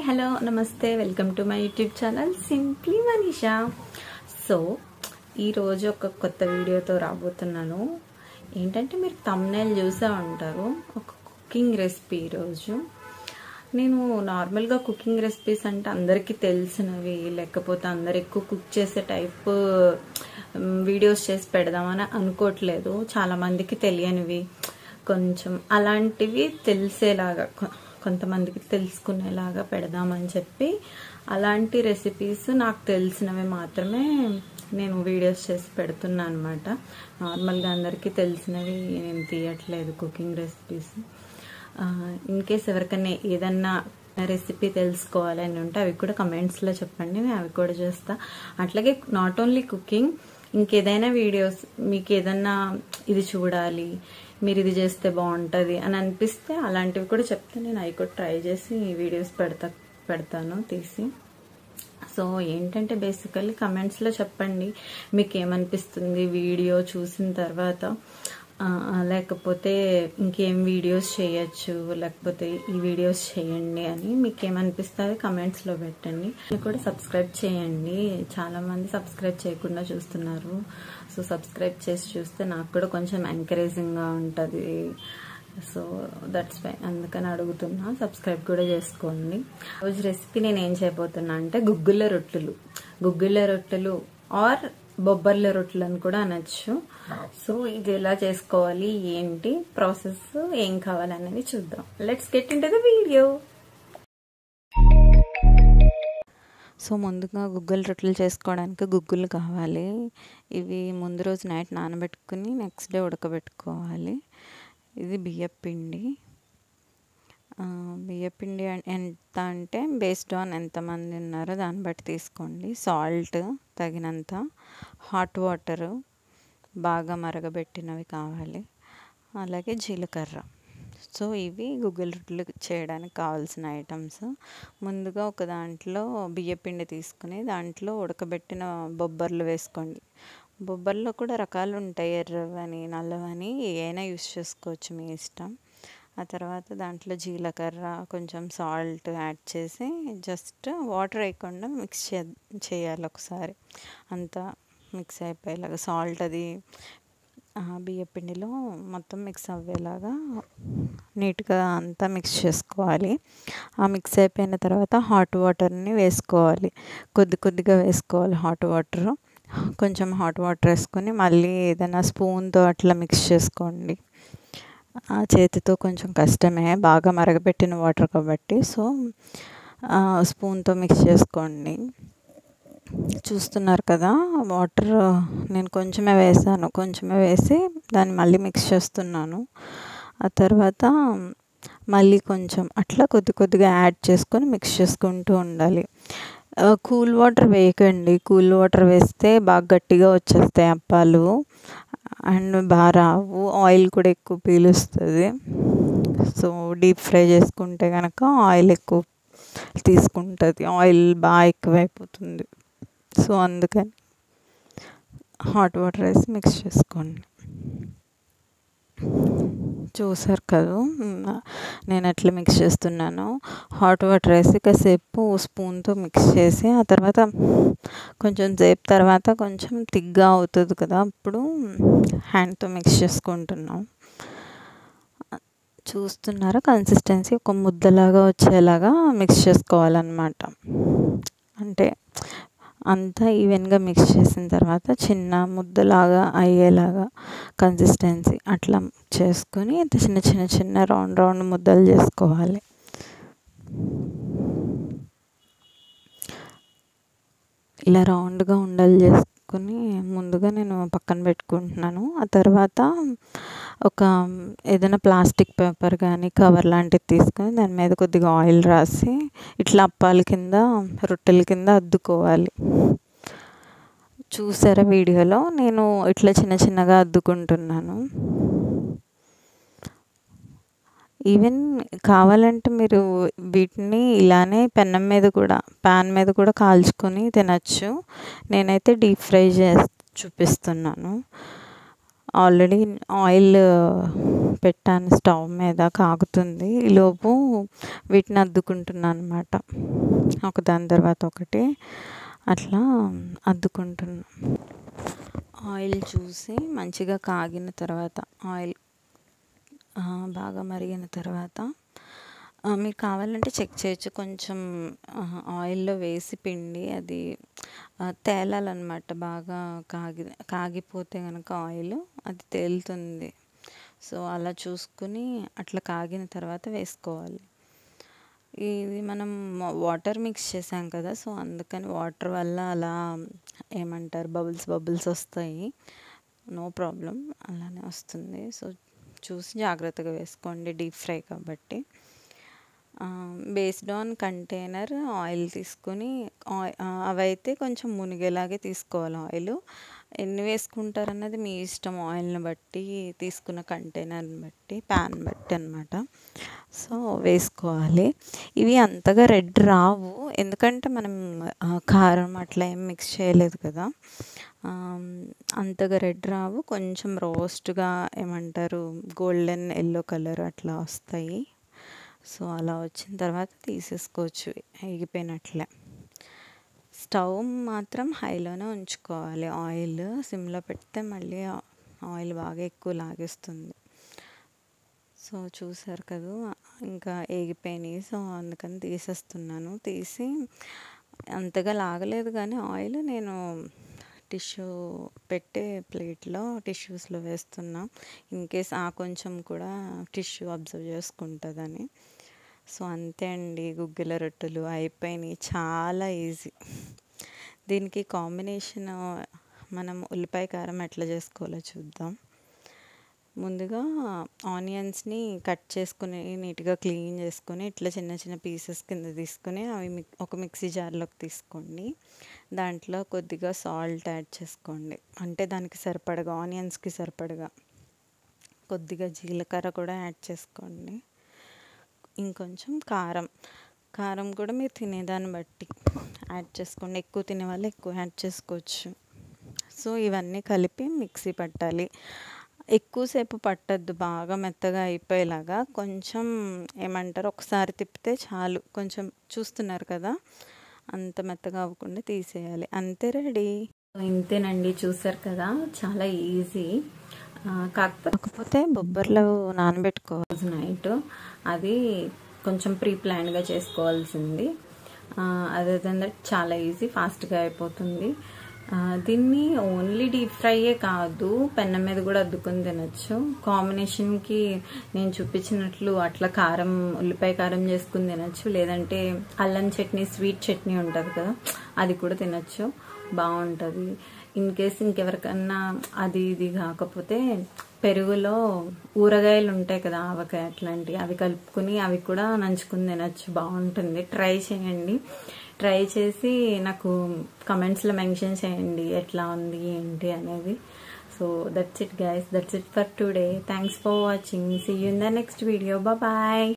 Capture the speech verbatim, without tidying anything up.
Hello నమస్తే welcome to my YouTube channel simply Manisha. So ఈరోజు ఒక కొత్త వీడియోతో రాబోతున్నాను. ఏంటంటే మీరు థంబ్నెయిల్ చూసే ఉంటారు, ఒక కుకింగ్ రెసిపీ. ఈరోజు నేను నార్మల్గా కుకింగ్ రెసిపీస్ అంటే అందరికీ తెలిసినవి, లేకపోతే అందరు ఎక్కువ కుక్ చేసే టైప్ వీడియోస్ చేసి పెడదామని అనుకోవట్లేదు. చాలామందికి తెలియనివి, కొంచెం అలాంటివి తెలిసేలాగా, కొంతమందికి తెలుసుకునేలాగా పెడదామని చెప్పి అలాంటి రెసిపీస్ నాకు తెలిసినవి మాత్రమే నేను వీడియోస్ చేసి పెడుతున్నా అనమాట. నార్మల్గా అందరికీ తెలిసినవి నేను తీయట్లేదు కుకింగ్ రెసిపీస్. ఇన్ కేస్ ఎవరికైనా ఏదన్నా రెసిపీ తెలుసుకోవాలని ఉంటే అవి కూడా కమెంట్స్లో చెప్పండి, నేను అవి కూడా చేస్తా. అట్లాగే నాట్ ఓన్లీ కుకింగ్, ఇంకేదైనా వీడియోస్ మీకు ఏదన్నా ఇది చూడాలి, మీరు ఇది చేస్తే బాగుంటుంది అని అనిపిస్తే అలాంటివి కూడా చెప్తే నేను అవి కూడా ట్రై చేసి వీడియోస్ పెడతా పెడతాను తీసి. సో ఏంటంటే బేసికల్లీ కమెంట్స్లో చెప్పండి మీకు ఏమనిపిస్తుంది వీడియో చూసిన తర్వాత, లేకపోతే ఇంకేం వీడియోస్ చేయొచ్చు, లేకపోతే ఈ వీడియోస్ చేయండి అని మీకు ఏమనిపిస్తుంది కమెంట్స్లో పెట్టండి. కూడా సబ్స్క్రైబ్ చేయండి, చాలామంది సబ్స్క్రైబ్ చేయకుండా చూస్తున్నారు. సో సబ్స్క్రైబ్ చేసి చూస్తే నాకు కూడా కొంచెం ఎంకరేజింగ్గా ఉంటుంది. సో దట్స్ వై అందుకని అడుగుతున్నా, సబ్స్క్రైబ్ కూడా చేసుకోండి. రోజు రెసిపీ నేను ఏం చేయబోతున్నా అంటే గుగ్గుళ్ళ రొట్టెలు. గుగ్గుళ్ళ రొట్టెలు ఆర్ బొబ్బర్ల రొట్టెలు అని కూడా అనొచ్చు. సో ఇది ఎలా చేసుకోవాలి, ఏంటి ప్రాసెస్, ఏం కావాలనేది చూద్దాం. Let's get into the video. So ముందుగా గుగ్గుల రొట్టెలు చేసుకోవడానికి గుగ్గులు కావాలి. ఇవి ముందు రోజు నైట్ నానబెట్టుకుని నెక్స్ట్ డే ఉడకబెట్టుకోవాలి. ఇది బియ్యపిండి. బియ్యపిండి ఎంత అంటే బేస్డ్ ఆన్ ఎంతమంది ఉన్నారో దాన్ని బట్టి తీసుకోండి. సాల్ట్ తగినంత, హాట్ వాటరు బాగా మరగబెట్టినవి కావాలి, అలాగే జీలకర్ర. సో ఇవి గుగ్గిల రొట్టెలు చేయడానికి కావాల్సిన ఐటమ్స్. ముందుగా ఒక దాంట్లో బియ్యపిండి తీసుకుని దాంట్లో ఉడకబెట్టిన బొబ్బర్లు వేసుకోండి. బొబ్బర్లో కూడా రకాలు ఉంటాయి, ఎర్రవని నల్లవని, ఏమైనా యూస్ చేసుకోవచ్చు మీ ఇష్టం. ఆ తర్వాత దాంట్లో జీలకర్ర, కొంచెం సాల్ట్ యాడ్ చేసి జస్ట్ వాటర్ వేయకుండా మిక్స్ చే చేయాలి ఒకసారి. అంతా మిక్స్ అయిపోయేలాగా సాల్ట్ అది బియ్యపిండిలో మొత్తం మిక్స్ అవ్వేలాగా నీట్గా అంతా మిక్స్ చేసుకోవాలి. ఆ మిక్స్ అయిపోయిన తర్వాత హాట్ వాటర్ని వేసుకోవాలి, కొద్ది కొద్దిగా వేసుకోవాలి హాట్ వాటర్. కొంచెం హాట్ వాటర్ వేసుకొని మళ్ళీ ఏదైనా స్పూన్తో అట్లా మిక్స్ చేసుకోండి. ఆ చేతితో కొంచెం కష్టమే, బాగా మరగబెట్టిన వాటర్ కాబట్టి. సో స్పూన్తో మిక్స్ చేసుకోండి. చూస్తున్నారు కదా, వాటర్ నేను కొంచెమే వేసాను, కొంచెమే వేసి దాన్ని మళ్ళీ మిక్స్ చేస్తున్నాను. ఆ తర్వాత మళ్ళీ కొంచెం అట్లా కొద్ది కొద్దిగా యాడ్ చేసుకొని మిక్స్ చేసుకుంటూ ఉండాలి. కూల్ వాటర్ వేయకండి, కూల్ వాటర్ వేస్తే బాగా గట్టిగా వచ్చేస్తాయి అప్పాలు అండ్ బాగా రావు, ఆయిల్ కూడా ఎక్కువ పీలుస్తుంది. సో డీప్ ఫ్రై చేసుకుంటే కనుక ఆయిల్ ఎక్కువ తీసుకుంటుంది, ఆయిల్ బాగా ఎక్కువైపోతుంది. సో అందుకని హాట్ వాటర్ వేసి మిక్స్ చేసుకోండి. చూసారు కదా నేను ఎట్లా మిక్స్ చేస్తున్నాను. హాట్ వాటర్ వేసి కాసేపు స్పూన్తో మిక్స్ చేసి ఆ తర్వాత కొంచెం సేపు తర్వాత కొంచెం థిక్గా అవుతుంది కదా, అప్పుడు హ్యాండ్తో మిక్స్ చేసుకుంటున్నాం. చూస్తున్నారా, కన్సిస్టెన్సీ ఒక ముద్దలాగా వచ్చేలాగా మిక్స్ చేసుకోవాలన్నమాట. అంటే అంతా ఈవెన్గా మిక్స్ చేసిన తర్వాత చిన్న ముద్దలాగా అయ్యేలాగా కన్సిస్టెన్సీ అట్లా చేసుకొని చిన్న చిన్న చిన్న రౌండ్ రౌండ్ ముద్దలు చేసుకోవాలి. ఇలా రౌండ్గా ఉండలు చేసుకుని ముందుగా నేను పక్కన పెట్టుకుంటున్నాను. ఆ తర్వాత ఒక ఏదైనా ప్లాస్టిక్ పేపర్ కానీ కవర్ లాంటిది తీసుకొని దాని మీద కొద్దిగా ఆయిల్ రాసి ఇట్లా అప్పాల కింద రొట్టెల కింద అద్దుకోవాలి. చూసారా వీడియోలో నేను ఇట్లా చిన్న చిన్నగా అద్దుకుంటున్నాను. ఈవెన్ కావాలంటే మీరు వీటిని ఇలానే పెనం మీద కూడా ప్యాన్ మీద కూడా కాల్చుకొని తినచ్చు. నేనైతే డీప్ ఫ్రై చేసి చూపిస్తున్నాను. ఆల్రెడీ ఆయిల్ పెట్టాను స్టవ్ మీద, కాగుతుంది. ఈలోపు వీటిని అద్దుకుంటున్నాను అనమాట, ఒకదాని తర్వాత ఒకటి అట్లా అద్దుకుంటున్నా. ఆయిల్ చూసి మంచిగా కాగిన తర్వాత, ఆయిల్ బాగా మరిగిన తర్వాత మీకు కావాలంటే చెక్ చేయొచ్చు. కొంచెం ఆయిల్లో వేసి పిండి అది తేలాలన్నమాట. బాగా కాగి కాగిపోతే కనుక ఆయిల్ అది తేలుతుంది. సో అలా చూసుకుని అట్లా కాగిన తర్వాత వేసుకోవాలి. ఇది మనం వాటర్ మిక్స్ చేసాం కదా, సో అందుకని వాటర్ వల్ల అలా ఏమంటారు బబుల్స్ బబుల్స్ వస్తాయి. నో ప్రాబ్లం, అలానే వస్తుంది. సో చూసి జాగ్రత్తగా వేసుకోండి, డీప్ ఫ్రై కాబట్టి. బేస్డ్ ఆన్ కంటైనర్ ఆయిల్ తీసుకొని, అవైతే కొంచెం మునిగేలాగే తీసుకోవాలి ఆయిల్. ఎన్ని వేసుకుంటారన్నది మీ ఇష్టం, ఆయిల్ని బట్టి, తీసుకున్న కంటైనర్ని బట్టి, ప్యాన్ బట్టి అనమాట. సో వేసుకోవాలి. ఇవి అంతగా రెడ్ రావు, ఎందుకంటే మనం కారం అట్లా ఏం మిక్స్ చేయలేదు కదా, అంతగా రెడ్ రావు. కొంచెం రోస్ట్గా ఏమంటారు గోల్డెన్ ఎల్లో కలర్ అట్లా వస్తాయి. సో అలా వచ్చిన తర్వాత తీసేసుకోవచ్చు ఎగిపోయినట్లే. స్టవ్ మాత్రం హైలోనే ఉంచుకోవాలి. ఆయిల్ సిమ్లో పెడితే మళ్ళీ ఆయిల్ బాగా ఎక్కువ లాగేస్తుంది. సో చూసారు కదా, ఇంకా ఎగిపోయినాయి. సో అందుకని తీసేస్తున్నాను. తీసి అంతగా లాగలేదు కానీ ఆయిల్ నేను టిష్యూ పెట్టే ప్లేట్లో టిష్యూస్లో వేస్తున్నా, ఇన్కేస్ ఆ కొంచెం కూడా టిష్యూ అబ్జర్వ్ చేసుకుంటుందని. సో అంతే అండి, గుగ్గిల రొట్టెలు అయిపోయినాయి. చాలా ఈజీ. దీనికి కాంబినేషన్ మనం ఉల్లిపాయ కారం ఎట్లా చేసుకోవాలో చూద్దాం. ముందుగా ఆనియన్స్ని కట్ చేసుకుని నీట్గా క్లీన్ చేసుకొని ఇట్లా చిన్న చిన్న పీసెస్ కింద తీసుకొని అవి మిక్ ఒక మిక్సీ జార్లోకి తీసుకోండి. దాంట్లో కొద్దిగా సాల్ట్ యాడ్ చేసుకోండి, అంటే దానికి సరిపడగా, ఆనియన్స్కి సరిపడగా. కొద్దిగా జీలకర్ర కూడా యాడ్ చేసుకోండి. ఇంకొంచెం కారం, కారం కూడా మీరు తినేదాన్ని బట్టి యాడ్ చేసుకోండి. ఎక్కువ తినే వాళ్ళు ఎక్కువ యాడ్ చేసుకోవచ్చు. సో ఇవన్నీ కలిపి మిక్సీ పట్టాలి. ఎక్కువసేపు పట్టద్దు, బాగా మెత్తగా అయిపోయేలాగా. కొంచెం ఏమంటారు ఒకసారి తిప్పితే చాలు. కొంచెం చూస్తున్నారు కదా, అంత మెత్తగా అవ్వకుండా తీసేయాలి. అంతే, రెడీ. ఇంతేనండి, చూసారు కదా, చాలా ఈజీ. కాకపోతే బొబ్బర్లు నానబెట్టుకోవాల్సి నైట్, అది కొంచెం ప్రీ ప్లాన్గా చేసుకోవాల్సింది. అదర్ దెన్ దట్ చాలా ఈజీ, ఫాస్ట్గా అయిపోతుంది. దీన్ని ఓన్లీ డీప్ ఫ్రైయే కాదు, పెన్నం మీద కూడా అద్దుకొని తినచ్చు. కాంబినేషన్కి నేను చూపించినట్లు అట్లా కారం, ఉల్లిపాయ కారం చేసుకుని తినచ్చు. లేదంటే అల్లం చట్నీ, స్వీట్ చట్నీ ఉంటుంది కదా, అది కూడా తినచ్చు, బాగుంటుంది. ఇన్ కేస్ ఇంకెవరికన్నా అది ఇది కాకపోతే పెరుగులో ఊరగాయలు ఉంటాయి కదా, ఆవకాయ అట్లాంటివి, అవి కలుపుకుని అవి కూడా నంచుకుని తినచ్చు, బాగుంటుంది. ట్రై చేయండి. ట్రై చేసి నాకు కమెంట్స్లో మెన్షన్ చేయండి ఎట్లా ఉంది ఏంటి అనేది. So that's it guys, that's it for today. Thanks for watching. See you in the next video. Bye.